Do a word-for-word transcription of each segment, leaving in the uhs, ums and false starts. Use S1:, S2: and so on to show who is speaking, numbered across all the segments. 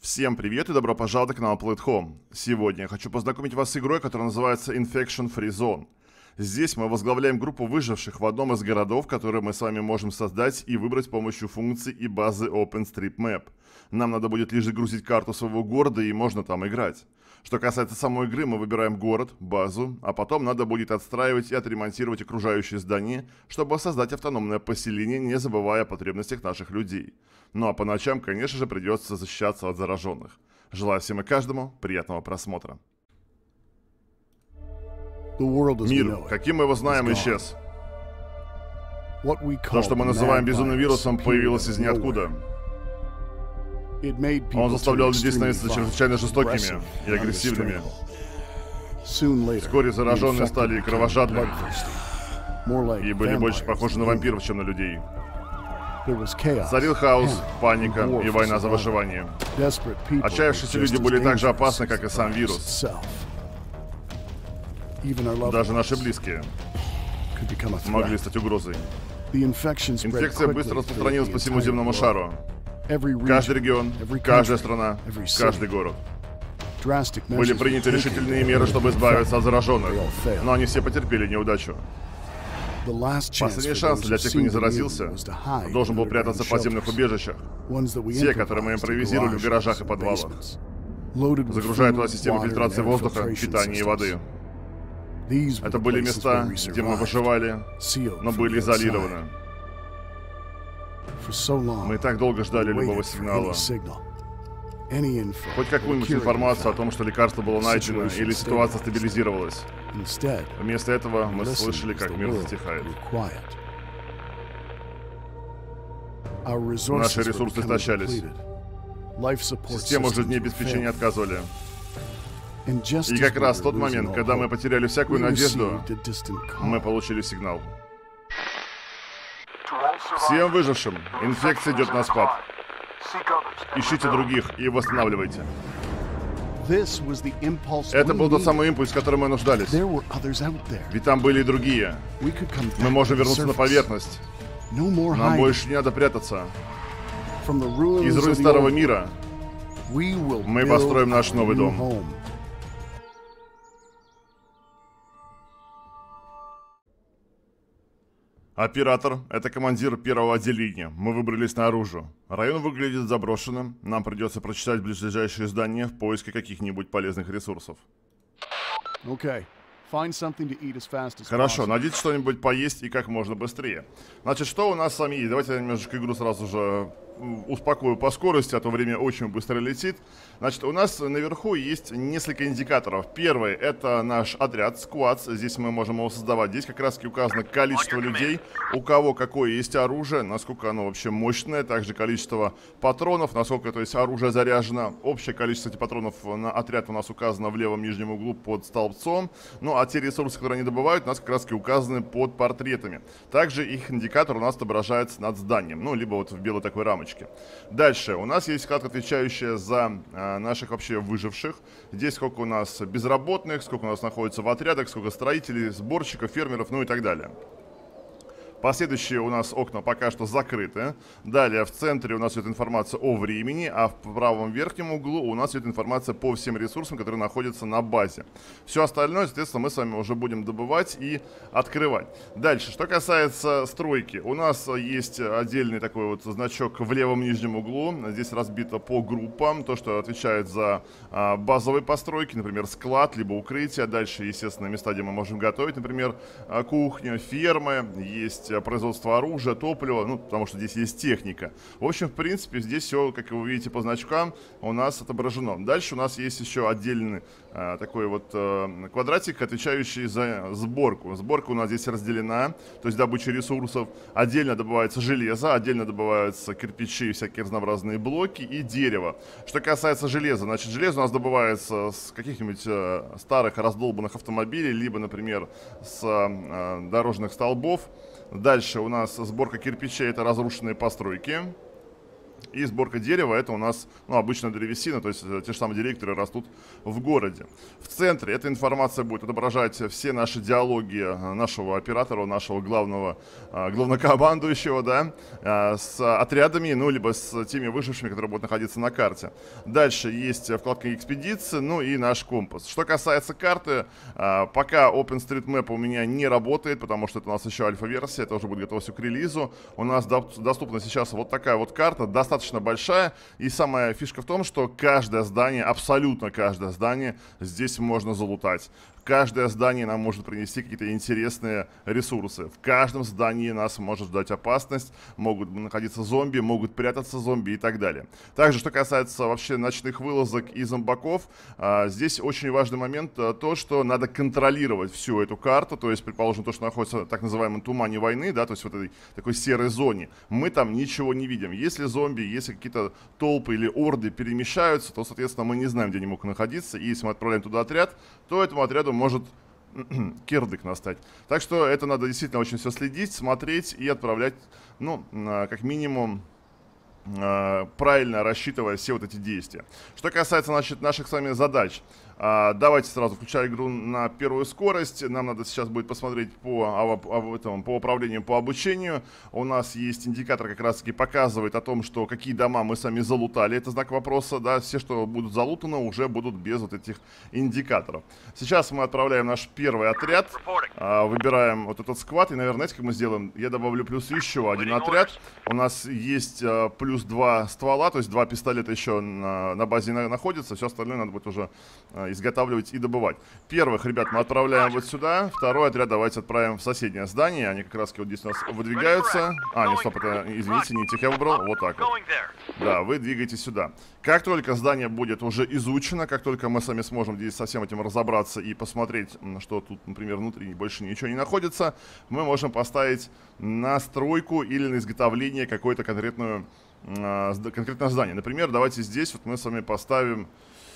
S1: Всем привет и добро пожаловать на канал Play at Home. Сегодня я хочу познакомить вас с игрой, которая называется Infection Free Zone. Здесь мы возглавляем группу выживших в одном из городов, которые мы с вами можем создать и выбрать с помощью функций и базы OpenStreetMap. Нам надо будет лишь загрузить карту своего города и можно там играть. Что касается самой игры, мы выбираем город, базу, а потом надо будет отстраивать и отремонтировать окружающие здания, чтобы создать автономное поселение, не забывая о потребностях наших людей. Ну а по ночам, конечно же, придется защищаться от зараженных. Желаю всем и каждому приятного просмотра. Мир, каким мы его знаем, исчез. То, что мы называем безумным вирусом, появилось из ниоткуда. Он заставлял людей становиться чрезвычайно жестокими и агрессивными. Вскоре зараженные стали кровожадными и были больше похожи на вампиров, чем на людей. Царил хаос, паника и война за выживание. Отчаявшиеся люди были так же опасны, как и сам вирус. Даже наши близкие могли стать угрозой. Инфекция быстро распространилась по всему земному шару. Каждый регион, каждая страна, каждый город. Были приняты решительные меры, чтобы избавиться от зараженных, но они все потерпели неудачу. Последний шанс для тех, кто не заразился, должен был прятаться в подземных убежищах. Те, которые мы импровизировали в гаражах и подвалах. Загружая туда систему фильтрации воздуха, питания и воды. Это были места, где мы выживали, но были изолированы. Мы так долго ждали любого сигнала. Хоть какую-нибудь информацию о том, что лекарство было найдено или ситуация стабилизировалась. Вместо этого мы слышали, как мир затихает. Наши ресурсы истощались. Систему жизнеобеспечения отказывали. И как раз в тот момент, когда мы потеряли всякую надежду, мы получили сигнал. Всем выжившим, инфекция идет на спад. Ищите других и восстанавливайте. Это был тот самый импульс, в котором мы нуждались. Ведь там были и другие. Мы можем вернуться на поверхность. Нам больше не надо прятаться. Из руин старого мира мы построим наш новый дом. Оператор — это командир первого отделения. Мы выбрались наружу. Район выглядит заброшенным. Нам придется прочитать ближайшие здания в поиске каких-нибудь полезных ресурсов. Хорошо, найдите что-нибудь поесть и как можно быстрее. Значит, что у нас с вами есть? Давайте я немножечко игру сразу же успокою по скорости, а то время очень быстро летит. Значит, у нас наверху есть несколько индикаторов. Первый — это наш отряд, сквад. Здесь мы можем его создавать. Здесь как раз-таки указано количество людей, у кого какое есть оружие, насколько оно вообще мощное, также количество патронов, насколько, то есть, оружие заряжено. Общее количество этих патронов на отряд у нас указано в левом нижнем углу под столбцом. Ну, а те ресурсы, которые они добывают, у нас как раз-таки указаны под портретами. Также их индикатор у нас отображается над зданием, ну, либо вот в белой такой рамочке. Дальше у нас есть вкладка, отвечающая за а, наших вообще выживших. Здесь сколько у нас безработных, сколько у нас находится в отрядах, сколько строителей, сборщиков, фермеров, ну и так далее. Последующие у нас окна пока что закрыты. Далее в центре у нас идет информация о времени, а в правом верхнем углу у нас идет информация по всем ресурсам, которые находятся на базе. Все остальное, соответственно, мы с вами уже будем добывать и открывать. Дальше, что касается стройки. У нас есть отдельный такой вот значок в левом нижнем углу. Здесь разбито по группам. То, что отвечает за а, базовые постройки, например, склад, либо укрытие. Дальше, естественно, места, где мы можем готовить, например, кухня, фермы. Есть производство оружия, топлива, ну, потому что здесь есть техника. В общем, в принципе, здесь все, как вы видите по значкам, у нас отображено. Дальше у нас есть еще отдельный а, такой вот а, квадратик, отвечающий за сборку. Сборка у нас здесь разделена, то есть добыча ресурсов. Отдельно добывается железо, отдельно добываются кирпичи, всякие разнообразные блоки и дерево. Что касается железа, значит, железо у нас добывается с каких-нибудь а, старых раздолбанных автомобилей, либо, например, с а, дорожных столбов. Дальше у нас сборка кирпичей — это разрушенные постройки. И сборка дерева — это у нас, ну, обычная древесина, то есть те же самые деревья, которые растут в городе. В центре эта информация будет отображать все наши диалоги нашего оператора, нашего главного, главнокомандующего, да, с отрядами, ну, либо с теми выжившими, которые будут находиться на карте. Дальше есть вкладка экспедиции, ну и наш компас. Что касается карты, пока OpenStreetMap у меня не работает, потому что это у нас еще альфа-версия, это уже будет готово все к релизу. У нас доступна сейчас вот такая вот карта, достаточно большая, и самая фишка в том, что каждое здание, абсолютно каждое здание здесь можно залутать. Каждое здание нам может принести какие-то интересные ресурсы. В каждом здании нас может ждать опасность, могут находиться зомби, могут прятаться зомби и так далее. Также, что касается вообще ночных вылазок и зомбаков, а, здесь очень важный момент а, то, что надо контролировать всю эту карту, то есть, предположим, то, что находится в так называемом тумане войны, да, то есть в этой такой серой зоне, мы там ничего не видим. Если зомби, если какие-то толпы или орды перемещаются, то, соответственно, мы не знаем, где они могут находиться, и если мы отправляем туда отряд, то этому отряду может кирдык настать. Так что это надо действительно очень все следить, смотреть и отправлять, ну, как минимум, правильно рассчитывая все вот эти действия. Что касается, значит, наших с вами задач, давайте сразу включаю игру на первую скорость. Нам надо сейчас будет посмотреть по, об, этом, по управлению, по обучению. У нас есть индикатор, как раз таки показывает о том, что какие дома мы сами залутали. Это знак вопроса, да, все, что будут залутаны, уже будут без вот этих индикаторов. Сейчас мы отправляем наш первый отряд, выбираем вот этот сквад, и, наверное, знаете, как мы сделаем? Я добавлю плюс еще один отряд. У нас есть плюс два ствола, то есть два пистолета еще на, на базе находятся, все остальное надо будет уже изготавливать и добывать. Первых, ребят, мы отправляем вот сюда. Второй отряд давайте отправим в соседнее здание. Они как раз вот здесь у нас выдвигаются. А, нет, стоп, это, извините, не тех я выбрал. Вот так вот. Да, вы двигаетесь сюда. Как только здание будет уже изучено, как только мы сами сможем здесь со всем этим разобраться и посмотреть, что тут, например, внутри больше ничего не находится, мы можем поставить на стройку или на изготовление какое-то конкретное, конкретное здание. Например, давайте здесь вот мы с вами поставим...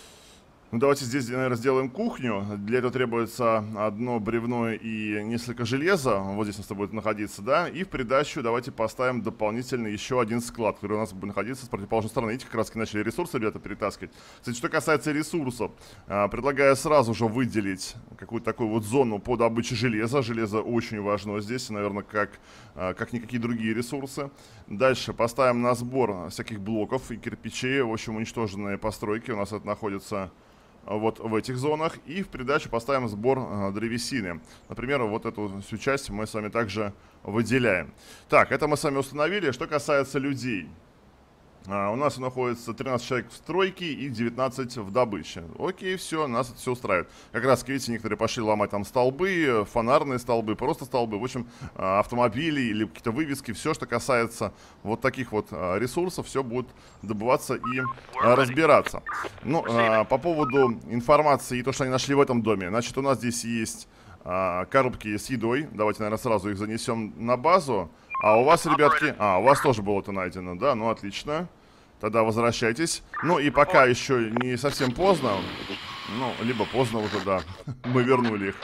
S1: Ну, давайте здесь, наверное, сделаем кухню. Для этого требуется одно бревно и несколько железа. Вот здесь у нас будет находиться, да. И в придачу давайте поставим дополнительно еще один склад, который у нас будет находиться с противоположной стороны. Видите, как раз начали ресурсы, ребята, перетаскивать. Кстати, что касается ресурсов, предлагаю сразу же выделить какую-то такую вот зону по добыче железа. Железо очень важно здесь, наверное, как, как никакие другие ресурсы. Дальше поставим на сбор всяких блоков и кирпичей. В общем, уничтоженные постройки у нас это находится... вот в этих зонах. И в придачу поставим сбор э, древесины. Например, вот эту всю часть мы с вами также выделяем. Так, это мы с вами установили. Что касается людей. А, у нас находится тринадцать человек в стройке и девятнадцать в добыче. Окей, все, нас это все устраивает. Как раз, видите, некоторые пошли ломать там столбы, фонарные столбы, просто столбы. В общем, автомобили или какие-то вывески. Все, что касается вот таких вот ресурсов, все будет добываться и разбираться. Ну, а, по поводу информации и то, что они нашли в этом доме. Значит, у нас здесь есть а, коробки с едой. Давайте, наверное, сразу их занесем на базу. А у вас, ребятки... А, у вас тоже было это найдено, да? Ну, отлично. Тогда возвращайтесь. Ну, и пока еще не совсем поздно. Ну, либо поздно уже, да. Мы вернули их.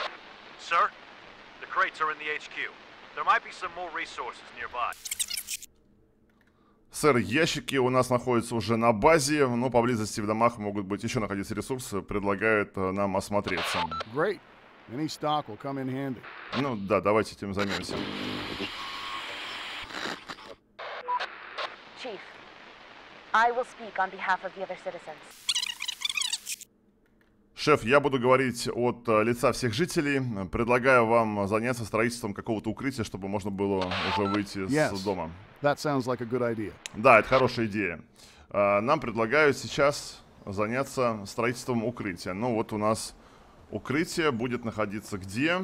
S1: Сэр, ящики у нас находятся уже на базе. Но поблизости в домах могут быть еще находиться ресурсы. Предлагают нам осмотреться. Ну, да, давайте этим займемся.
S2: Chief, I will speak on behalf of the other citizens.
S1: Шеф, я буду говорить от uh, лица всех жителей. Предлагаю вам заняться строительством какого-то укрытия, чтобы можно было уже выйти yes, с дома.
S3: That sounds like a good idea.
S1: Да, это хорошая идея. Uh, нам предлагают сейчас заняться строительством укрытия. Ну вот у нас укрытие будет находиться где?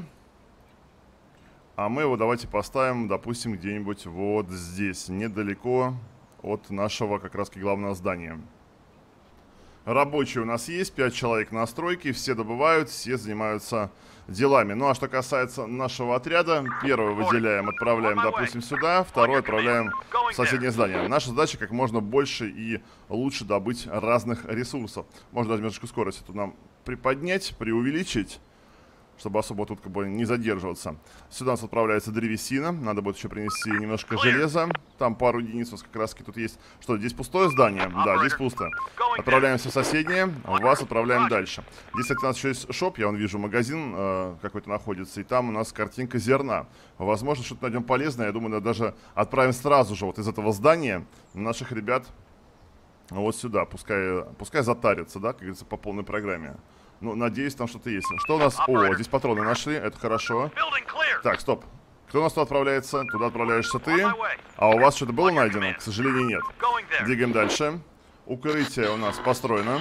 S1: А мы его давайте поставим, допустим, где-нибудь вот здесь, недалеко от нашего как раз-таки главного здания. Рабочие у нас есть, пять человек на стройке, все добывают, все занимаются делами. Ну а что касается нашего отряда, первый выделяем, отправляем, допустим, сюда, второй отправляем в соседнее здание. Наша задача как можно больше и лучше добыть разных ресурсов. Можно даже немножечко скорость эту нам приподнять, преувеличить. чтобы особо тут как бы не задерживаться. Сюда у нас отправляется древесина. Надо будет еще принести немножко железа. Там пару единиц у нас как раз таки тут есть. Что, здесь пустое здание? Да, здесь пусто. Отправляемся в соседнее. Вас отправляем дальше. Здесь, кстати, у нас еще есть шоп. Я вон вижу магазин э, какой-то находится. И там у нас картинка зерна. Возможно, что-то найдем полезное. Я думаю, даже отправим сразу же вот из этого здания наших ребят вот сюда. Пускай, пускай затарятся, да, как говорится, по полной программе. Ну, надеюсь, там что-то есть. Что у нас? О, здесь патроны нашли, это хорошо. Так, стоп. Кто у нас туда отправляется? Туда отправляешься ты. А у вас что-то было найдено? К сожалению, нет. Двигаем дальше. Укрытие у нас построено.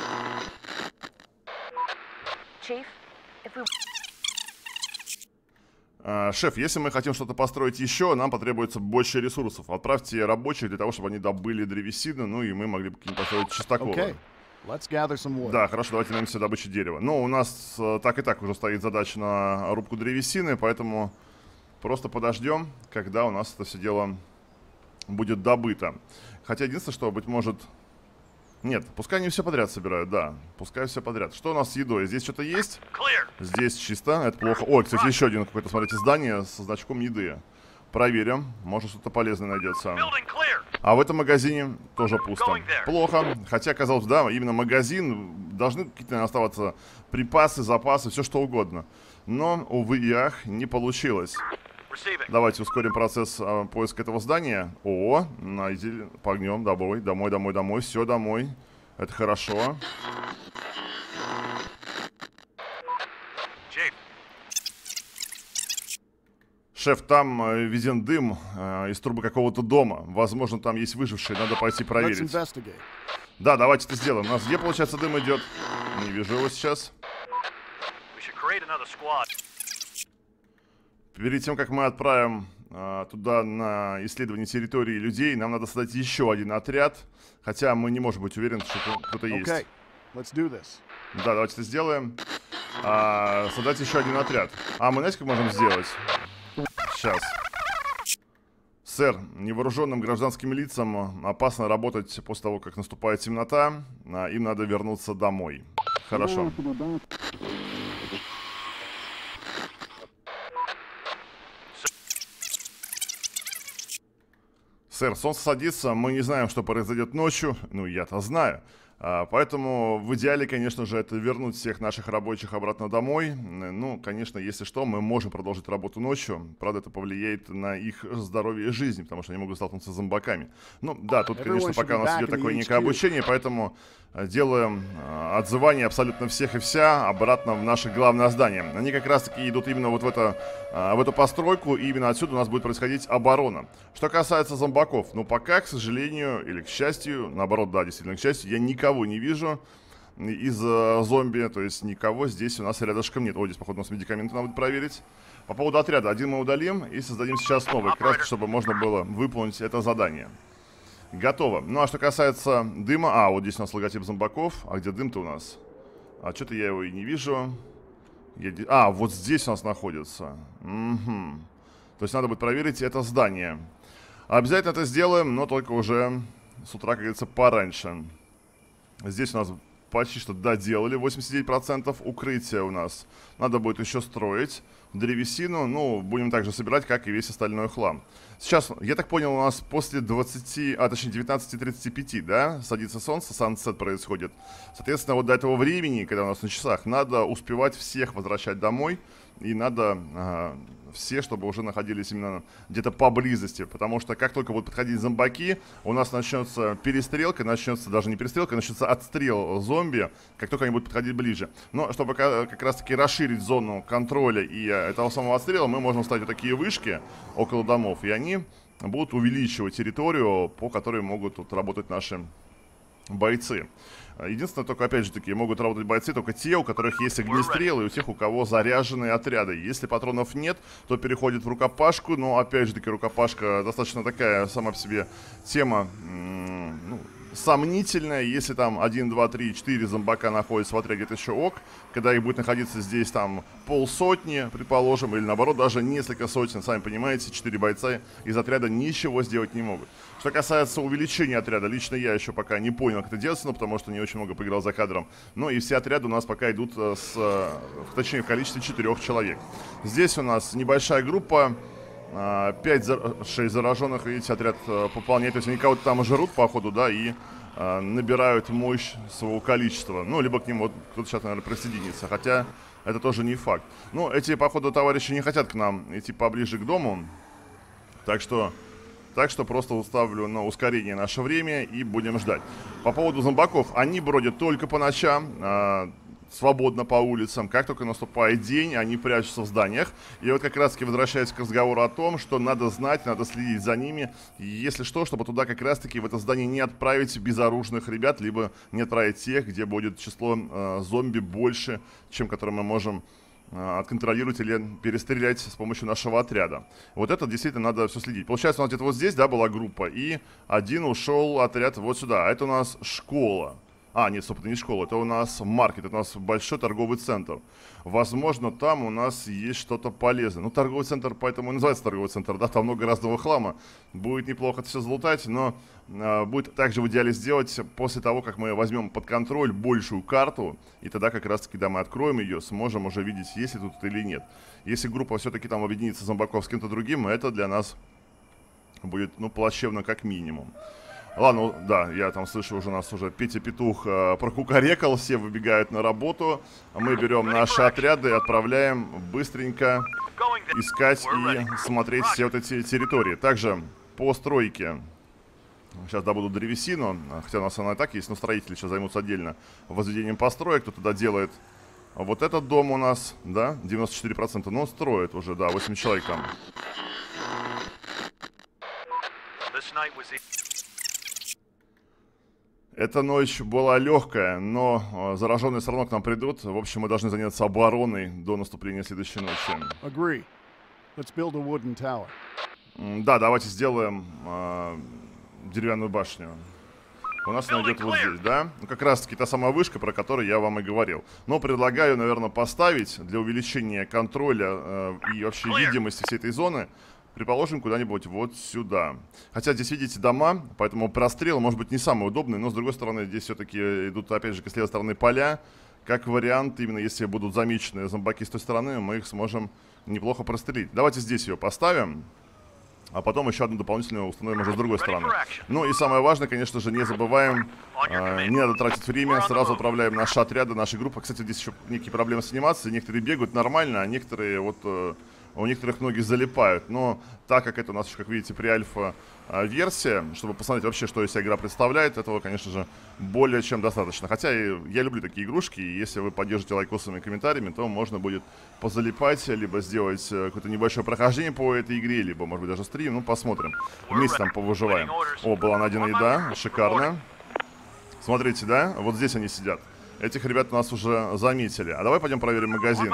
S1: А, шеф, если мы хотим что-то построить еще, нам потребуется больше ресурсов. Отправьте рабочих для того, чтобы они добыли древесину, ну и мы могли бы какие-нибудь построить чистоколы. Okay. Да, хорошо, давайте займемся добычей дерева. Но у нас э, так и так уже стоит задача на рубку древесины, поэтому просто подождем, когда у нас это все дело будет добыто. Хотя единственное, что, быть может... Нет, пускай они все подряд собирают, да. Пускай все подряд. Что у нас с едой? Здесь что-то есть? Здесь чисто, это плохо. Ой, кстати, еще один какое-то, смотрите, здание со значком еды. Проверим, может что-то полезное найдется. А в этом магазине тоже пусто. Плохо. Хотя, казалось, да, именно магазин. Должны какие-то оставаться припасы, запасы, все что угодно. Но, увы и ах, не получилось. Давайте ускорим процесс а, поиска этого здания. О, найди, погнем, домой, домой, домой, домой. Все, домой. Это хорошо. Шеф, там э, виден дым э, из трубы какого-то дома. Возможно, там есть выжившие, надо пойти проверить. Да, давайте это сделаем. У нас где, получается, дым идет? Не вижу его сейчас. Перед тем, как мы отправим э, туда на исследование территории людей, нам надо создать еще один отряд. Хотя мы не можем быть уверены, что кто-то есть. Okay. Let's do this. Да, давайте это сделаем. А, создать еще один отряд. А мы, знаете, как можем сделать? Сейчас. Сэр, невооруженным гражданским лицам опасно работать после того, как наступает темнота. А им надо вернуться домой. Хорошо. Сэр, солнце садится, мы не знаем, что произойдет ночью. Ну, я-то знаю. А, поэтому в идеале, конечно же, это вернуть всех наших рабочих обратно домой. Ну, конечно, если что, мы можем продолжить работу ночью. Правда, это повлияет на их здоровье и жизнь, потому что они могут столкнуться с зомбаками. Ну, да, тут, конечно, пока у нас идет такое некое обучение, поэтому делаем отзывание абсолютно всех и вся обратно в наше главное здание. Они как раз-таки идут именно вот в, это, в эту постройку, и именно отсюда у нас будет происходить оборона. Что касается зомбаков, ну, пока, к сожалению, или к счастью, наоборот, да, действительно, к счастью, я никого не вижу из э, зомби, то есть никого здесь у нас рядышком нет. О, здесь, походу, у нас медикаменты надо будет проверить. По поводу отряда, один мы удалим и создадим сейчас новый, как раз, чтобы можно было выполнить это задание. Готово. Ну, а что касается дыма, а, вот здесь у нас логотип зомбаков, а где дым-то у нас? А что-то я его и не вижу. Я... А, вот здесь у нас находится. Угу. То есть надо будет проверить это здание. Обязательно это сделаем, но только уже с утра, как говорится, пораньше. Здесь у нас почти что доделали восемьдесят девять процентов. Укрытие у нас надо будет еще строить. Древесину, ну, будем также собирать, как и весь остальной хлам. Сейчас, я так понял, у нас после двадцати, а точнее девятнадцати тридцати пяти, да, садится солнце, сансет происходит. Соответственно, вот до этого времени, когда у нас на часах, надо успевать всех возвращать домой. И надо э, все, чтобы уже находились именно где-то поблизости. Потому что как только будут подходить зомбаки, у нас начнется перестрелка, начнется даже не перестрелка, начнется отстрел зомби, как только они будут подходить ближе. Но чтобы как, как раз таки расширить зону контроля и э, этого самого отстрела, мы можем ставить вот такие вышки около домов. И они будут увеличивать территорию, по которой могут тут работать наши бойцы. Единственное, только, опять же таки, могут работать бойцы только те, у которых есть огнестрелы, и у тех, у кого заряженные отряды. Если патронов нет, то переходит в рукопашку, но, опять же таки, рукопашка достаточно такая сама по себе тема, ну, сомнительное. Если там один, два, три, четыре зомбака находятся в отряде, это еще ок. Когда их будет находиться здесь там полсотни, предположим, или наоборот даже несколько сотен, сами понимаете, четыре бойца из отряда ничего сделать не могут. Что касается увеличения отряда, лично я еще пока не понял, как это делается, ну, потому что не очень много поиграл за кадром. Но и все отряды у нас пока идут с, точнее, в количестве четырех человек. Здесь у нас небольшая группа, пять-шесть зараженных, видите, отряд пополняет. То есть они кого-то там жрут, походу, да, и а, набирают мощь своего количества. Ну, либо к ним вот кто-то сейчас, наверное, присоединится. Хотя это тоже не факт. Ну, эти, походу, товарищи не хотят к нам идти поближе к дому. Так что... Так что просто уставлю на ускорение наше время и будем ждать. По поводу зомбаков, они бродят только по ночам, э, свободно по улицам. Как только наступает день, они прячутся в зданиях. И вот как раз таки возвращаясь к разговору о том, что надо знать, надо следить за ними. И если что, чтобы туда как раз таки в это здание не отправить безоружных ребят, либо не отправить тех, где будет число э, зомби больше, чем которые мы можем отконтролировать или перестрелять с помощью нашего отряда. Вот это действительно надо все следить. Получается, у нас где-то вот здесь, да, была группа, и один ушел отряд вот сюда. А это у нас школа. А, нет, стоп, это не школа, это у нас маркет, это у нас большой торговый центр. Возможно, там у нас есть что-то полезное. Ну, торговый центр, поэтому и называется торговый центр, да, там много разного хлама. Будет неплохо это все залутать, но э, будет также в идеале сделать после того, как мы возьмем под контроль большую карту. И тогда как раз-таки, когда мы откроем ее, сможем уже видеть, есть ли тут или нет. Если группа все-таки там объединится зомбаков с кем-то другим, это для нас будет, ну, плачевно как минимум. Ладно, да, я там слышу, уже у нас уже Петя Петух э, прокукарекал, все выбегают на работу. Мы берем наши отряды и отправляем быстренько искать и смотреть все вот эти территории. Также по стройке. Сейчас добуду древесину, хотя у нас она и так есть, но строители сейчас займутся отдельно возведением построек. Кто туда делает вот этот дом у нас, да, девяносто четыре процента, но строит уже, да, восемь человек там. Эта ночь была легкая, но э, зараженные все равно к нам придут. В общем, мы должны заняться обороной до наступления следующей ночи.
S3: Agree. Let's build a wooden tower.
S1: Да, давайте сделаем э, деревянную башню. У нас она идет вот здесь, да? Ну, как раз-таки та самая вышка, про которую я вам и говорил. Но предлагаю, наверное, поставить для увеличения контроля э, и вообще видимости всей этой зоны, предположим, куда-нибудь вот сюда. Хотя здесь, видите, дома, поэтому прострел может быть не самый удобный, но, с другой стороны, здесь все-таки идут, опять же, с левой стороны поля. Как вариант, именно если будут замечены зомбаки с той стороны, мы их сможем неплохо прострелить. Давайте здесь ее поставим, а потом еще одну дополнительную установим уже с другой стороны. Ну и самое важное, конечно же, не забываем, э, не надо тратить время, сразу отправляем наши отряды, наши группы. Кстати, здесь еще некие проблемы с анимацией, некоторые бегают нормально, а некоторые вот... Э, У некоторых ноги залипают, но так как это у нас, как видите, при альфа-версия, чтобы посмотреть вообще, что из себя игра представляет, этого, конечно же, более чем достаточно. Хотя я люблю такие игрушки, и если вы поддержите лайкосами и комментариями, то можно будет позалипать, либо сделать какое-то небольшое прохождение по этой игре, либо, может быть, даже стрим, ну, посмотрим. Вместе там повыживаем. О, была найдена еда, шикарно. Смотрите, да, вот здесь они сидят. Этих ребят у нас уже заметили. А давай пойдем проверим магазин.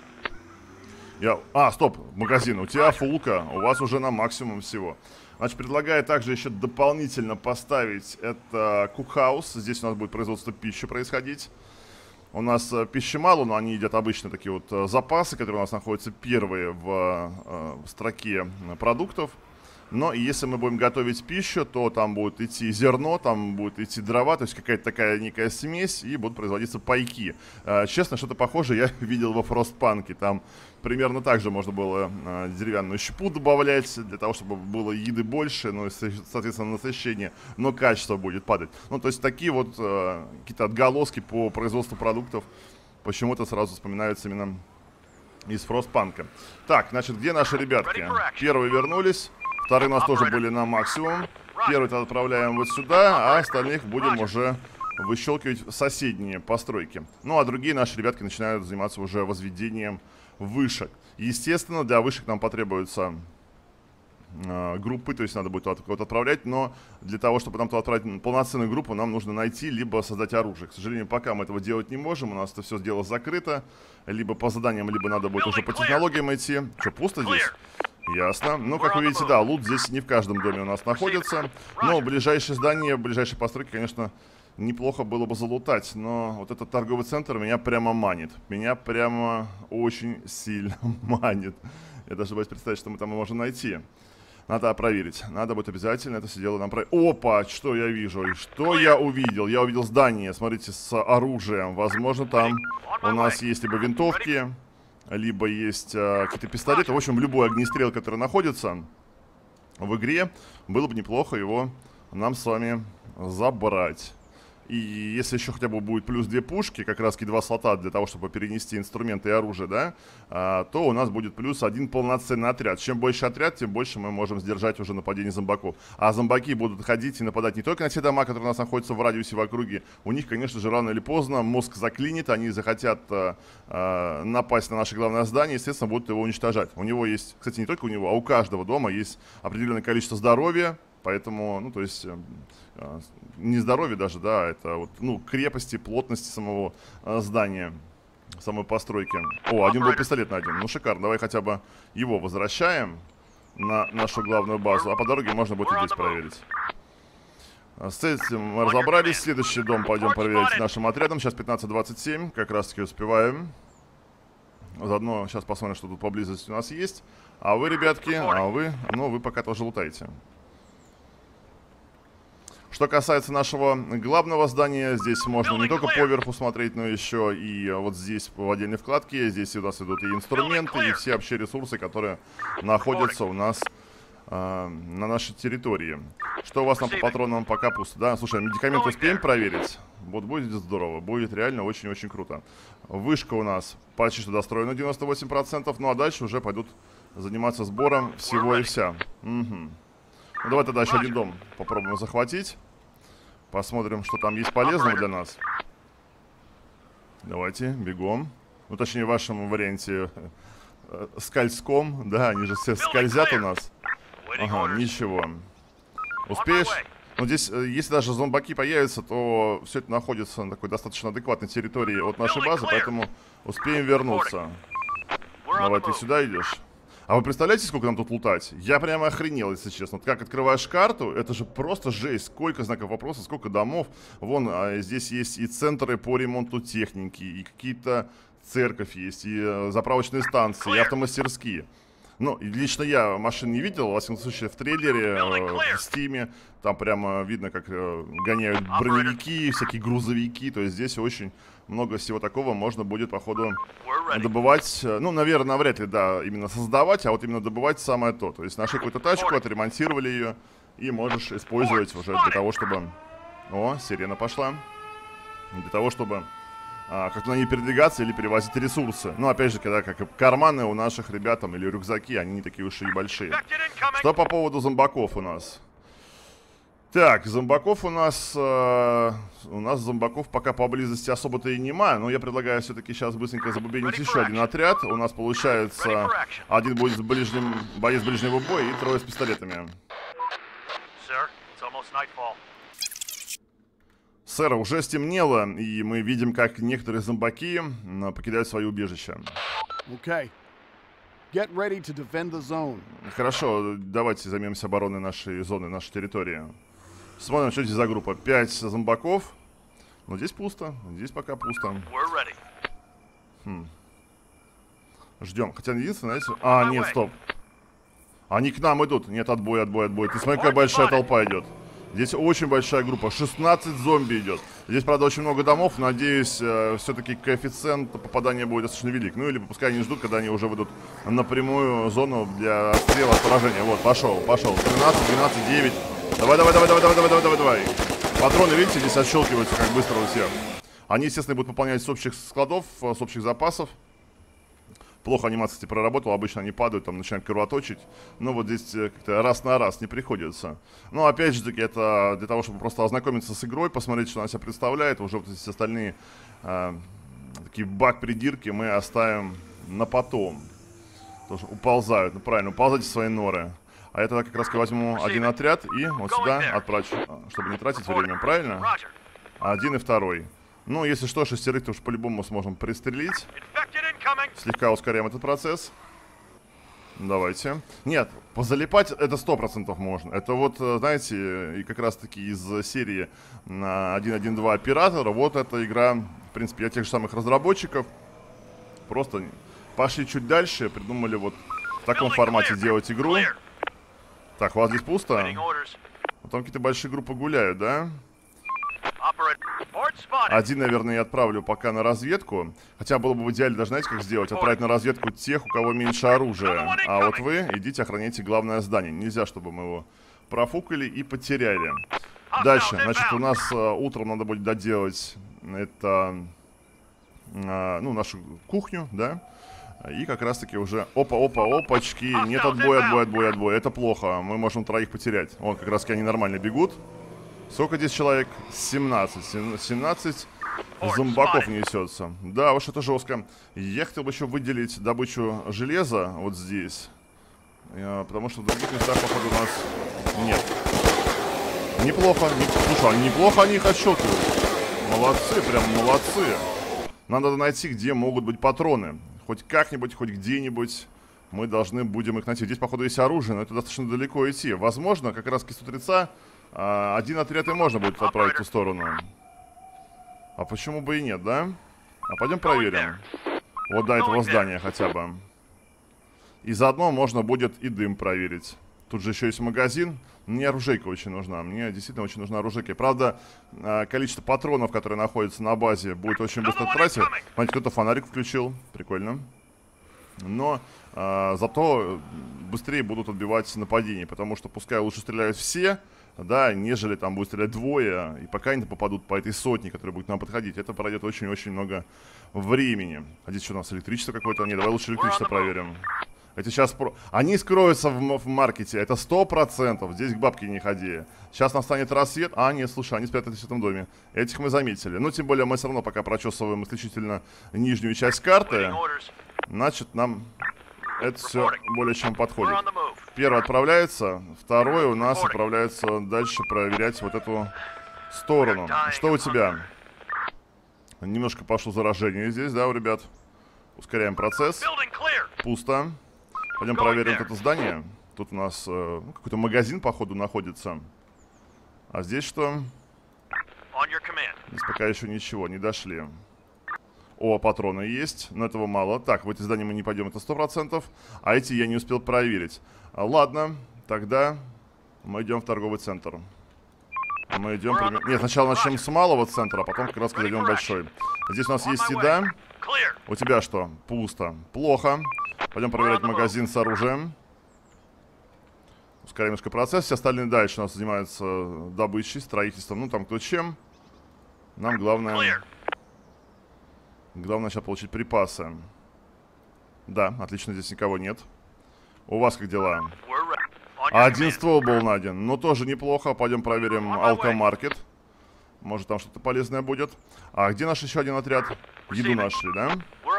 S1: Я... А, стоп, магазин, у тебя фулка, у вас уже на максимум всего. Значит, предлагаю также еще дополнительно поставить это кукхаус. Здесь у нас будет производство пищи происходить. У нас э, пищи мало, но они едят обычно такие вот э, запасы, которые у нас находятся первые в, э, в строке продуктов. Но если мы будем готовить пищу, то там будет идти зерно, там будет идти дрова, то есть какая-то такая некая смесь, и будут производиться пайки. Э, честно, что-то похожее я видел во Frostpunk. Там примерно так же можно было э, деревянную щепу добавлять, для того, чтобы было еды больше, ну и, соответственно, насыщение, но качество будет падать. Ну, то есть такие вот э, какие-то отголоски по производству продуктов почему-то сразу вспоминаются именно из Frostpunk. Так, значит, где наши ребятки? Первые вернулись. Вторые у нас тоже были на максимум. Первый-то отправляем вот сюда, а остальных будем уже выщелкивать в соседние постройки. Ну, а другие наши ребятки начинают заниматься уже возведением вышек. Естественно, для вышек нам потребуются э, группы, то есть надо будет кого-то отправлять, но для того, чтобы нам туда отправить полноценную группу, нам нужно найти, либо создать оружие. К сожалению, пока мы этого делать не можем, у нас это все дело закрыто. Либо по заданиям, либо надо будет уже по технологиям идти. Что, пусто здесь? Ясно. Ну, как вы видите, да, лут здесь не в каждом доме у нас находится. Но ближайшее здание, ближайшие постройки, конечно, неплохо было бы залутать. Но вот этот торговый центр меня прямо манит. Меня прямо очень сильно манит. Я даже боюсь представить, что мы там можем найти. Надо проверить. Надо будет обязательно это все дело нам проверить. Опа, что я вижу? Что я увидел? Я увидел здание, смотрите, с оружием. Возможно, там у нас есть либо винтовки, либо есть э, какие-то пистолеты. В общем, любой огнестрел, который находится в игре, было бы неплохо его нам с вами забрать. И если еще хотя бы будет плюс две пушки, как раз два слота для того, чтобы перенести инструменты и оружие, да, а, то у нас будет плюс один полноценный отряд. Чем больше отряд, тем больше мы можем сдержать уже нападение зомбаков. А зомбаки будут ходить и нападать не только на те дома, которые у нас находятся в радиусе в округе. У них, конечно же, рано или поздно мозг заклинит, они захотят а, а, напасть на наше главное здание, естественно, будут его уничтожать. У него есть, кстати, не только у него, а у каждого дома есть определенное количество здоровья. Поэтому, ну, то есть, э, не здоровье даже, да, это вот, ну, крепости, плотности самого э, здания, самой постройки. О, один был пистолет найден. Ну, шикарно. Давай хотя бы его возвращаем на нашу главную базу, а по дороге можно будет и здесь проверить. С этим мы разобрались. Следующий дом пойдем проверять нашим отрядом. Сейчас пятнадцать двадцать семь, как раз таки успеваем. Заодно сейчас посмотрим, что тут поблизости у нас есть. А вы, ребятки, а вы, ну, вы пока тоже лутаете. Что касается нашего главного здания, здесь можно не только поверху смотреть, но еще и вот здесь в отдельной вкладке. Здесь у нас идут и инструменты, и все вообще ресурсы, которые находятся у нас э, на нашей территории. Что у вас там по патронам пока пусто? Да, слушай, медикаменты успеем проверить? Вот будет здорово, будет реально очень-очень круто. Вышка у нас почти что достроена девяносто восемь процентов, ну а дальше уже пойдут заниматься сбором всего и вся. Угу. Ну, давай тогда еще один дом попробуем захватить. Посмотрим, что там есть полезного для нас. Давайте, бегом. Ну, точнее, в вашем варианте э, скользком. Да, они же все скользят у нас. Ага, ничего. Успеешь? Ну, здесь, э, если даже зомбаки появятся, то все это находится на такой достаточно адекватной территории от нашей базы, поэтому успеем вернуться. Давай, ты сюда идешь. А вы представляете, сколько нам тут лутать? Я прямо охренел, если честно. Вот как открываешь карту, это же просто жесть. Сколько знаков вопроса, сколько домов. Вон, а, здесь есть и центры по ремонту техники, и какие-то церковь есть, и э, заправочные станции, и автомастерские. Ну, лично я машин не видел, во всяком случае, в трейлере, э, в стиме. Там прямо видно, как э, гоняют броневики, всякие грузовики. То есть здесь очень много всего такого можно будет, походу, добывать. Ну, наверное, навряд ли, да, именно создавать, а вот именно добывать самое то. То есть нашли какую-то тачку, отремонтировали ее, и можешь использовать уже для того, чтобы... О, сирена пошла. Для того, чтобы а, как-то на ней передвигаться или перевозить ресурсы. Ну, опять же, когда как карманы у наших ребят там, или рюкзаки, они не такие уж и большие. Что по поводу зомбаков у нас? Так, зомбаков у нас, э, у нас зомбаков пока поблизости особо-то и нема, но я предлагаю все-таки сейчас быстренько забубенить еще один отряд. У нас получается один будет с ближним, боец ближнего боя и трое с пистолетами. Сэр, уже стемнело, и мы видим, как некоторые зомбаки покидают свои убежища.
S3: Okay. Get ready to defend the zone.
S1: Хорошо, давайте займемся обороной нашей зоны, нашей территории. Смотрим, что здесь за группа. Пять зомбаков. Но здесь пусто. Здесь пока пусто. Хм. Ждем. Хотя единственное, знаете... А, нет, стоп. Они к нам идут. Нет, отбой, отбой, отбой. Ты смотри, какая большая толпа идет. Здесь очень большая группа. шестнадцать зомби идет. Здесь, правда, очень много домов. Надеюсь, э, все-таки коэффициент попадания будет достаточно велик. Ну, или пускай они ждут, когда они уже выйдут на прямую зону для отстрела от поражения. Вот, пошел, пошел. тринадцать, двенадцать, девять. Давай, давай, давай, давай, давай, давай, давай, давай, давай. Патроны, видите, здесь отщелкиваются, как быстро у всех. Они, естественно, будут выполнять с общих складов, с общих запасов. Плохо анимация, кстати, проработала. Обычно они падают, там начинают кровоточить. Но вот здесь как-то раз на раз не приходится. Но опять же таки, это для того, чтобы просто ознакомиться с игрой, посмотреть, что она себя представляет. Уже вот эти остальные э, такие баг-придирки мы оставим на потом. Потому что уползают. Ну правильно, уползайте в свои норы. А я тогда как раз возьму один отряд и вот сюда отправлю, чтобы не тратить время, правильно? Один и второй. Ну, если что, шестерых-то уж по-любому сможем пристрелить. Слегка ускоряем этот процесс. Давайте. Нет, позалипать это сто процентов можно. Это вот, знаете, и как раз таки из серии один один два оператора. Вот эта игра, в принципе, от тех же самых разработчиков. Просто пошли чуть дальше, придумали вот в таком формате делать игру. Так, у вас здесь пусто? Там какие-то большие группы гуляют, да? Один, наверное, я отправлю пока на разведку. Хотя было бы в идеале, даже знаете, как сделать? Отправить на разведку тех, у кого меньше оружия. А вот вы идите, охраняйте главное здание. Нельзя, чтобы мы его профукали и потеряли. Дальше, значит, у нас uh, утром надо будет доделать это, uh, ну, нашу кухню, да? И как раз-таки уже... Опа-опа, опачки. Нет, отбой, отбой, отбой, отбой. Это плохо. Мы можем троих потерять. Вон, как раз-таки они нормально бегут. Сколько здесь человек? семнадцать. семнадцать зомбаков несется. Да, уж это жестко. Я хотел бы еще выделить добычу железа вот здесь. Потому что в других местах, походу, у нас нет. Неплохо. Не... Слушай, они неплохо они их отщелкивают. Молодцы, прям молодцы. Надо найти, где могут быть патроны. Хоть как-нибудь, хоть где-нибудь. Мы должны будем их найти. Здесь, походу, есть оружие, но это достаточно далеко идти. Возможно, как раз к сто а, один отряд и можно будет отправить в ту сторону. А почему бы и нет, да? А пойдем проверим. Вот до этого здания хотя бы. И заодно можно будет и дым проверить. Тут же еще есть магазин. Мне оружейка очень нужна. Мне действительно очень нужна оружейка. Правда, количество патронов, которые находятся на базе, будет очень быстро тратить. Смотрите, кто-то фонарик включил. Прикольно. Но а, зато быстрее будут отбивать нападения. Потому что пускай лучше стреляют все, да, нежели там будет стрелять двое. И пока они попадут по этой сотне, которая будет к нам подходить, это пройдет очень-очень много времени. А здесь что у нас, электричество какое-то? Не, давай лучше электричество проверим. Это сейчас... Про... Они скроются в, в маркете. Это сто процентов. Здесь к бабке не ходи. Сейчас настанет рассвет. А, нет, слушай, они спрятались в этом доме. Этих мы заметили. Но тем более мы все равно пока прочесываем исключительно нижнюю часть карты. Значит, нам это все более чем подходит. Первый отправляется. Второй у нас отправляется дальше проверять вот эту сторону. Что у тебя? Немножко пошло заражение здесь, да, у ребят? Ускоряем процесс. Пусто. Пойдем проверим это здание. Тут у нас э, ну, какой-то магазин, походу, находится. А здесь что? Здесь пока еще ничего, не дошли. О, патроны есть, но этого мало. Так, в эти здания мы не пойдем, это сто процентов. А эти я не успел проверить. А, ладно, тогда мы идем в торговый центр. Мы идем... Пример... Нет, сначала начнем с малого центра, а потом как раз зайдем в большой. Здесь у нас есть еда. У тебя что? Пусто. Плохо. Пойдем проверять магазин с оружием. Ускоряем немножко процесс. Все остальные дальше у нас занимаются добычей, строительством. Ну, там кто чем. Нам главное... Главное сейчас получить припасы. Да, отлично, здесь никого нет. У вас как дела? Один ствол был найден. Но тоже неплохо. Пойдем проверим алкомаркет. Может, там что-то полезное будет. А где наш еще один отряд? Еду нашли, да?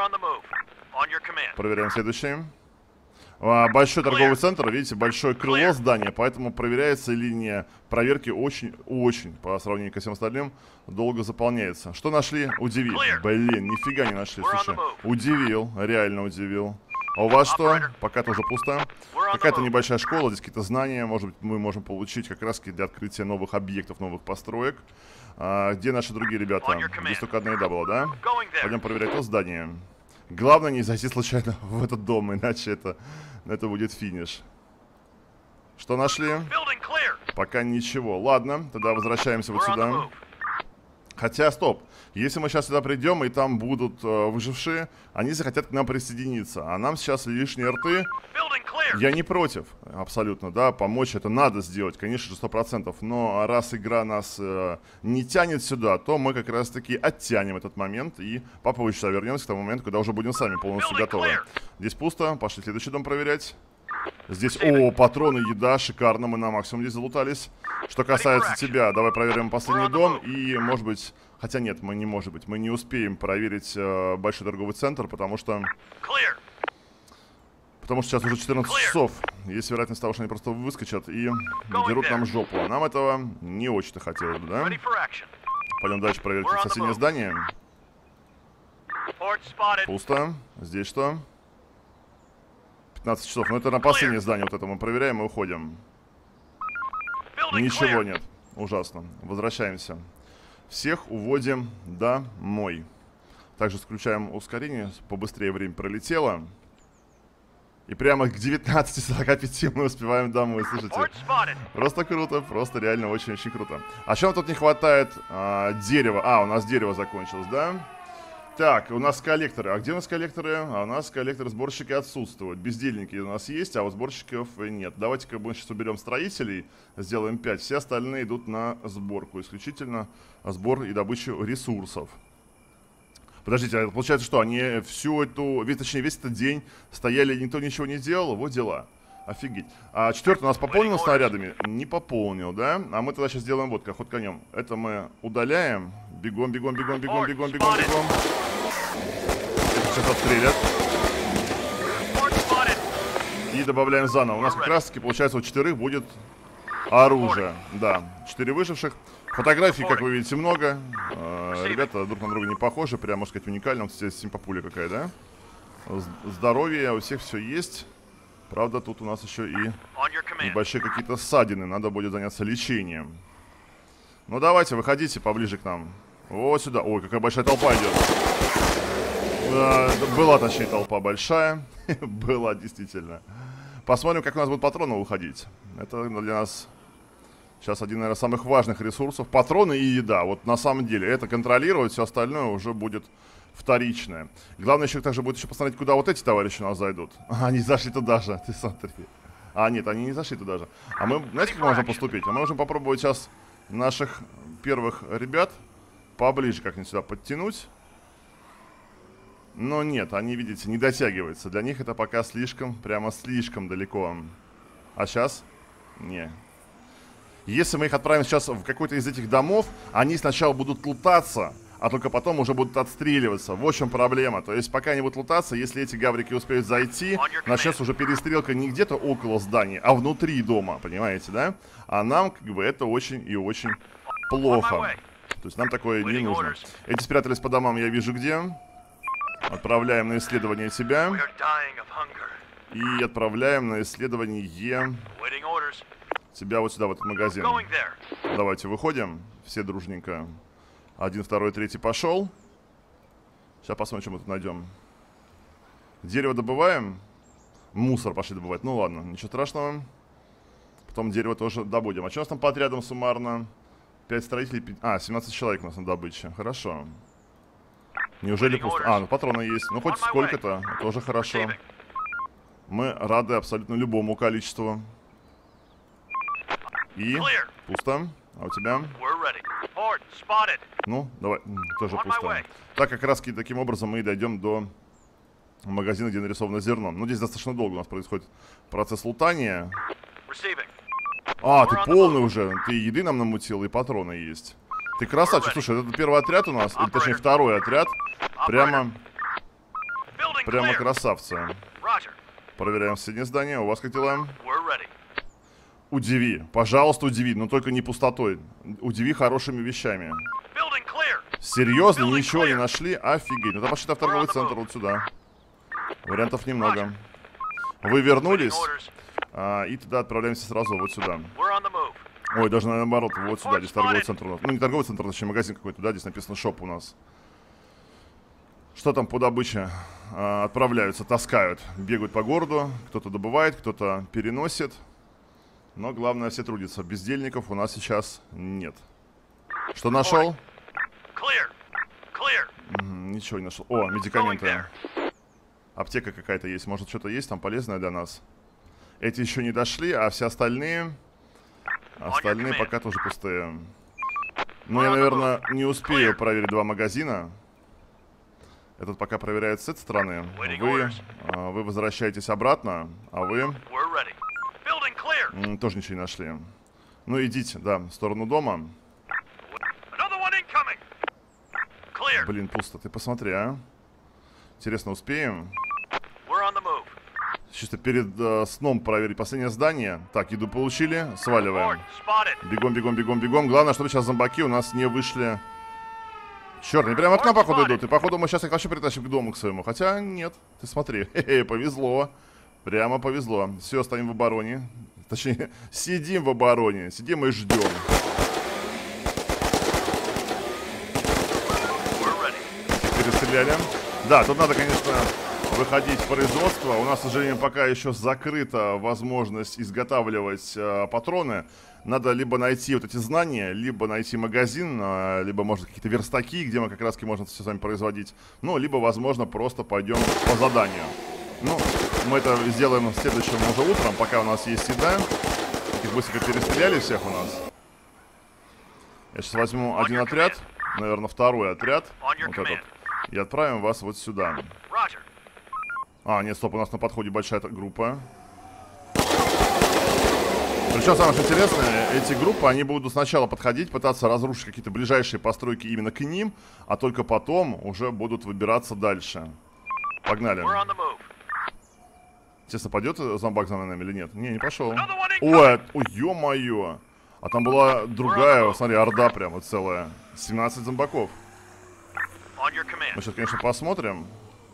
S1: Проверяем следующий. А, большой торговый центр, видите, большое крыло здания, поэтому проверяется линия проверки очень-очень, по сравнению ко всем остальным, долго заполняется. Что нашли? Удивил. Блин, нифига не нашли, слушай. Удивил, реально удивил. А у вас что? Пока тоже пусто. Какая-то небольшая школа, здесь какие-то знания, может быть, мы можем получить как раз для открытия новых объектов, новых построек. А, где наши другие ребята? Здесь только одна еда была, да? Пойдем проверять то здание. Главное не зайти случайно в этот дом, иначе это, это будет финиш. Что нашли? Пока ничего. Ладно, тогда возвращаемся вот сюда. Хотя, стоп. Если мы сейчас сюда придем, и там будут э, выжившие, они захотят к нам присоединиться. А нам сейчас лишние рты. Я не против, абсолютно, да, помочь это надо сделать, конечно же, сто процентов. Но раз игра нас э, не тянет сюда, то мы как раз-таки оттянем этот момент и попозже сюда вернемся к тому моменту, когда уже будем сами полностью готовы. Здесь пусто, пошли следующий дом проверять. Здесь, о, патроны, еда, шикарно, мы на максимум здесь залутались. Что касается тебя, давай проверим последний дом и, может быть, хотя нет, мы не может быть, мы не успеем проверить э, большой торговый центр, потому что... Потому что сейчас уже четырнадцать часов. Есть вероятность того, что они просто выскочат и дерут нам жопу. А нам этого не очень-то хотелось бы, да? Пойдем дальше проверить соседнее здание. Пусто. Здесь что? пятнадцать часов. Но это на последнее здание вот это мы проверяем и уходим. Ничего нет. Ужасно. Возвращаемся. Всех уводим домой. Также включаем ускорение. Побыстрее время пролетело. И прямо к девятнадцати сорока пяти мы успеваем домой, слушайте. Просто круто, просто реально очень-очень круто. А что нам тут не хватает? А, дерева. А, у нас дерево закончилось, да? Так, у нас коллекторы. А где у нас коллекторы? А у нас коллекторы-сборщики отсутствуют. Бездельники у нас есть, а вот сборщиков нет. Давайте-ка мы сейчас уберем строителей, сделаем пять. Все остальные идут на сборку. Исключительно сбор и добычу ресурсов. Подождите, а получается, что они всю эту, ведь, точнее, весь этот день стояли, никто ничего не делал? Вот дела. Офигеть. А четвертый у нас пополнил снарядами? Не пополнил, да? А мы тогда сейчас сделаем вот как, ход конем. Это мы удаляем. Бегом, бегом, бегом, бегом, бегом, бегом, бегом. Это сейчас отстрелят. И добавляем заново. У нас как раз таки, получается, у четырех будет оружие. Да, четыре выживших. Фотографий, как вы видите, много. Э, ребята друг на друга не похожи. Прям, можно сказать, уникально. Вот здесь симпапуля какая, да? Здоровье, у всех все есть. Правда, тут у нас еще и небольшие какие-то ссадины. Надо будет заняться лечением. Ну, давайте, выходите поближе к нам. Вот сюда. Ой, какая большая толпа идет. Э, была, точнее, толпа большая. Была, действительно. Посмотрим, как у нас будут патроны уходить. Это для нас... Сейчас один, наверное, из самых важных ресурсов. Патроны и еда. Вот на самом деле это контролировать, все остальное уже будет вторичное. Главное еще также будет еще посмотреть, куда вот эти товарищи у нас зайдут. А, они зашли туда же, ты смотри. А, нет, они не зашли туда же. А мы, знаете, как мы можем поступить? Мы можем попробовать сейчас наших первых ребят поближе как-нибудь сюда подтянуть. Но нет, они, видите, не дотягиваются. Для них это пока слишком, прямо слишком далеко. А сейчас? Не. Если мы их отправим сейчас в какой-то из этих домов, они сначала будут лутаться, а только потом уже будут отстреливаться. Вот в чем проблема. То есть пока они будут лутаться, если эти гаврики успеют зайти, начнется уже перестрелка не где-то около здания, а внутри дома, понимаете, да? А нам, как бы, это очень и очень плохо. То есть нам такое не нужно. Эти спрятались по домам, я вижу где. Отправляем на исследование тебя. И отправляем на исследование... Тебя вот сюда, в этот магазин. Давайте выходим. Все дружненько. Один, второй, третий пошел. Сейчас посмотрим, что мы тут найдем. Дерево добываем. Мусор пошли добывать. Ну ладно, ничего страшного. Потом дерево тоже добудем. А что у нас там по отрядам суммарно? пять строителей. пять... А, семнадцать человек у нас на добыче. Хорошо. Неужели пусто? А, ну патроны есть. Ну хоть сколько-то. Тоже хорошо. Мы рады абсолютно любому количеству. И пусто. А у тебя? Ну, давай, тоже пусто. Так как раз таким образом мы и дойдем до магазина, где нарисовано зерно. Ну, здесь достаточно долго у нас происходит процесс лутания. А, ты полный уже. Ты еды нам намутил, и патроны есть. Ты красавчик. Слушай, это первый отряд у нас, или точнее второй отряд. Прямо, прямо красавцы. Проверяем соседнее здание. У вас как дела? Удиви, пожалуйста, удиви, но только не пустотой. Удиви хорошими вещами. Серьезно, ничего не нашли? Офигеть. Ну тогда пошли в торговый центр вот сюда. Вариантов немного. Вы вернулись, а, и тогда отправляемся сразу вот сюда. Ой, даже наоборот, вот сюда, здесь торговый центр у нас. Ну не торговый центр, точнее магазин какой-то, да, здесь написано шоп у нас. Что там по добыче? А, отправляются, таскают, бегают по городу. Кто-то добывает, кто-то переносит. Но главное, все трудятся. Бездельников у нас сейчас нет. Что нашел? М-м, ничего не нашел. О, медикаменты. Аптека какая-то есть. Может, что-то есть там полезное для нас? Эти еще не дошли, а все остальные... Остальные пока тоже пустые. Ну, я, наверное, не успею проверить два магазина. Этот пока проверяет с этой стороны. Вы, вы возвращаетесь обратно, а вы... М, тоже ничего не нашли. Ну, идите, да, в сторону дома. Блин, пусто. Ты посмотри, а. Интересно, успеем? Чисто перед э, сном проверить последнее здание. Так, еду получили, сваливаем. Бегом, бегом, бегом, бегом. Главное, чтобы сейчас зомбаки у нас не вышли. Черт, они прямо от окна, походу, идут. И, походу, мы сейчас их вообще притащим к дому, к своему. Хотя, нет, ты смотри. Хе-хе, повезло. Прямо повезло. Все, стоим в обороне. Точнее, сидим в обороне. Сидим и ждем. Перестреляли. Да, тут надо, конечно, выходить в производство. У нас, к сожалению, пока еще закрыта возможность изготавливать э, патроны. Надо либо найти вот эти знания, либо найти магазин, э, либо, может, какие-то верстаки, где мы как раз-таки можем все с вами производить. Ну, либо, возможно, просто пойдем по заданию. Ну, мы это сделаем следующим уже утром, пока у нас есть еда. Их быстренько перестреляли всех у нас. Я сейчас возьму один отряд, наверное, второй отряд, вот этот, и отправим вас вот сюда. А, нет, стоп, у нас на подходе большая группа. Причем самое что интересное, эти группы, они будут сначала подходить, пытаться разрушить какие-то ближайшие постройки именно к ним, а только потом уже будут выбираться дальше. Погнали. Честно, пойдет зомбак за нами или нет? Не, не пошел. Ой, ой, ё-моё. А там была другая, смотри, орда прямо целая. семнадцать зомбаков. Мы сейчас, конечно, посмотрим.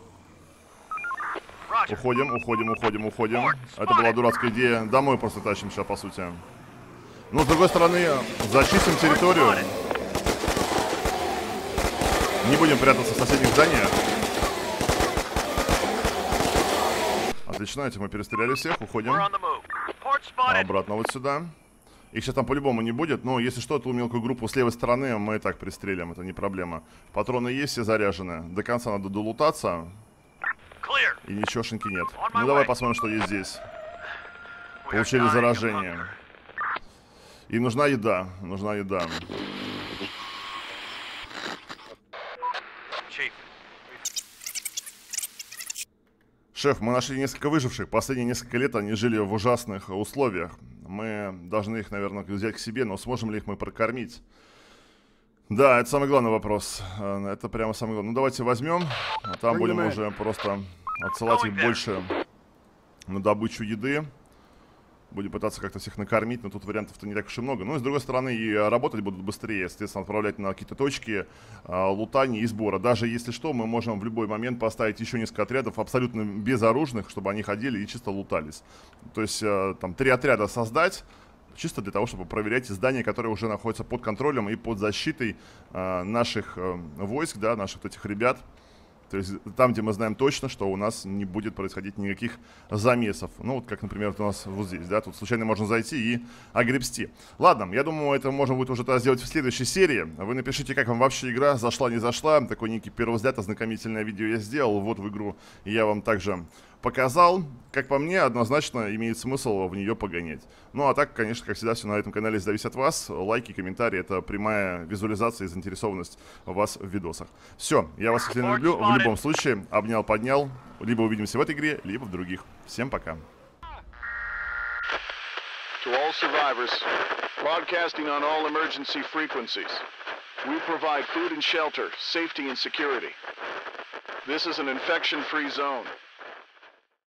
S1: Уходим, уходим, уходим, уходим. Это была дурацкая идея. Домой просто тащим сейчас, по сути. Ну, с другой стороны, зачистим территорию. Не будем прятаться в соседних зданиях. Отлично, этих мы перестреляли всех, уходим. Обратно вот сюда. Их сейчас там по-любому не будет, но если что, ту мелкую группу с левой стороны мы и так пристрелим, это не проблема. Патроны есть, все заряжены. До конца надо долутаться. И ничегошеньки нет. Ну давай посмотрим, что есть здесь. Получили заражение. И нужна еда, нужна еда. Шеф, мы нашли несколько выживших. Последние несколько лет они жили в ужасных условиях. Мы должны их, наверное, взять к себе, но сможем ли их мы прокормить? Да, это самый главный вопрос. Это прямо самый главный. Ну, давайте возьмем. А там будем уже просто отсылать их больше на добычу еды. Будем пытаться как-то всех накормить, но тут вариантов-то не так уж и много. Ну и с другой стороны, и работать будут быстрее, естественно, отправлять на какие-то точки а, лутания и сбора. Даже если что, мы можем в любой момент поставить еще несколько отрядов абсолютно безоружных, чтобы они ходили и чисто лутались. То есть а, там три отряда создать, чисто для того, чтобы проверять здания, которые уже находятся под контролем и под защитой а, наших а, войск, да, наших этих ребят. То есть там, где мы знаем точно, что у нас не будет происходить никаких замесов. Ну, вот как, например, у нас вот здесь, да, тут случайно можно зайти и огребсти. Ладно, я думаю, это можно будет уже тогда сделать в следующей серии. Вы напишите, как вам вообще игра, зашла, не зашла. Такой некий первый взгляд, ознакомительное видео я сделал. Вот в игру я вам также показал. Как по мне, однозначно имеет смысл в нее погонять. Ну, а так, конечно, как всегда, все на этом канале зависит от вас. Лайки, комментарии — это прямая визуализация и заинтересованность вас в видосах. Все, я вас сильно люблю. В любом случае, обнял, поднял. Либо увидимся в этой игре, либо в других. Всем пока.
S4: To all survivors, broadcasting on all emergency frequencies. We provide food and shelter, safety and security. This is an infection-free zone.